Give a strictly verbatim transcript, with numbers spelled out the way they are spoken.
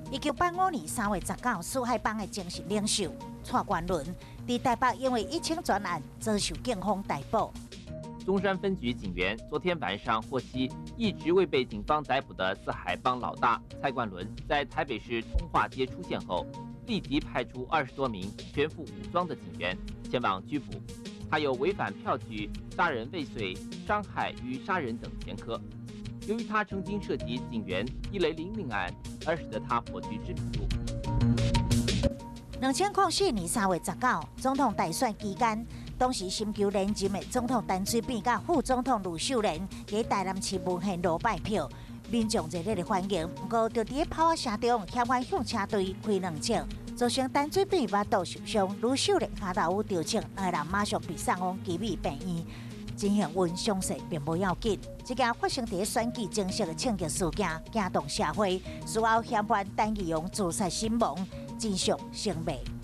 一九八五年三月十九，苏海帮的精神领袖蔡冠伦在台北因为疫情专案遭受警方逮捕。 中山分局警员昨天晚上获悉，一直未被警方逮捕的四海帮老大蔡冠伦，在台北市通化街出现后，立即派出二十多名全副武装的警员前往拘捕。他有违反票据、杀人未遂、伤害与杀人等前科。由于他曾经涉及警员一雷凌命案，而使得他颇具知名度。 两千零四年三月十九，总统大选期间，当时寻求连任的总统陈水扁甲副总统吕秀莲在台南市文献路拜票，民众热烈的欢迎。不过，就伫炮声中险险向车队开两枪，造成陈水扁巴肚受伤，吕秀莲下头有着枪，两人马上被送往基美病院。真幸运，伤势并无要紧。这件发生在选举正式的庆祝事件，惊动社会。事后嫌犯陈义勇自杀身亡，真相成谜。